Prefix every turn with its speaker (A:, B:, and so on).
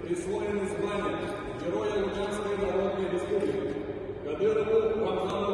A: присвоены звания Героя Луганской Народной Республики Кадырову Рамзану